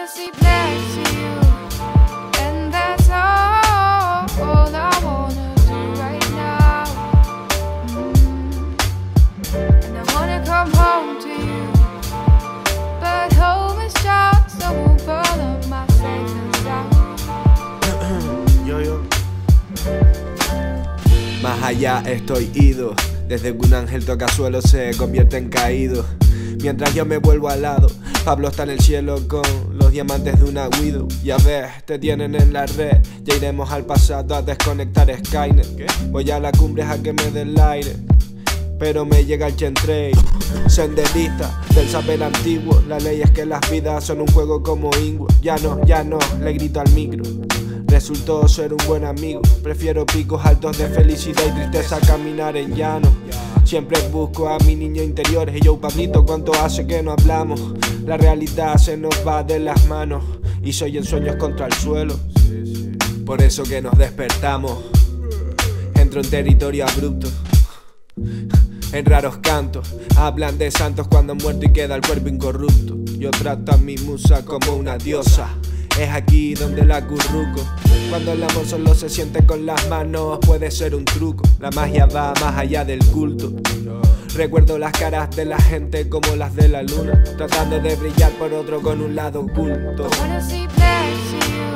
sleep next to you, and that's all I wanna do right now. And I wanna come home to you, but home is just a won't follow my safe and sound. Yo. Más allá estoy ido, desde que un ángel toca suelo se convierte en caído. Mientras yo me vuelvo al lado, Pablo está en el cielo con los diamantes de una Widow. Ya ves, te tienen en la red, ya iremos al pasado a desconectar Skynet. Voy a la cumbre a que me dé el aire, pero me llega el Chentrey. Senderista del saber antiguo, la ley es que las vidas son un juego como Ingua. Ya no, le grito al micro. Resultó ser un buen amigo. Prefiero picos altos de felicidad y tristeza a caminar en llano. Siempre busco a mi niño interior. Y yo, Pablito, ¿cuánto hace que no hablamos? La realidad se nos va de las manos y soy en sueños contra el suelo. Por eso que nos despertamos. Entro en territorio abrupto. En raros cantos hablan de santos cuando han muerto y queda el cuerpo incorrupto. Yo trato a mi musa como una diosa. Es aquí donde la acurruco. Cuando el amor solo se siente con las manos, puede ser un truco. La magia va más allá del culto. Recuerdo las caras de la gente como las de la luna, tratando de brillar por otro con un lado oculto. I wanna sleep next to you.